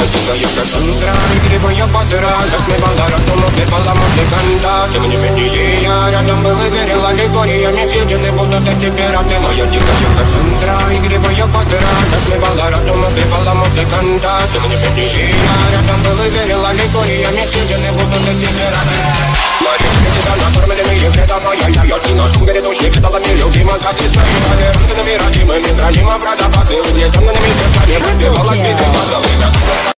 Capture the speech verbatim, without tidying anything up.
Дикая Кассандра, игривая подра, затмевала разум, убивала музыканта. Тем не менее я рядом был и верил аллегориями, съедены будут эти пираты. Моя дикая Кассандра, игривая подра, затмевала разум, убивала музыканта. Тем не менее я рядом был и верил аллегориями, съедены будут эти пираты. Мои свидетели накормленные вредом, моя я на шум грядущий, питала мне любима, как и своими ранками родимыми, храним образа базы, где темными сердцами выбивалась битва.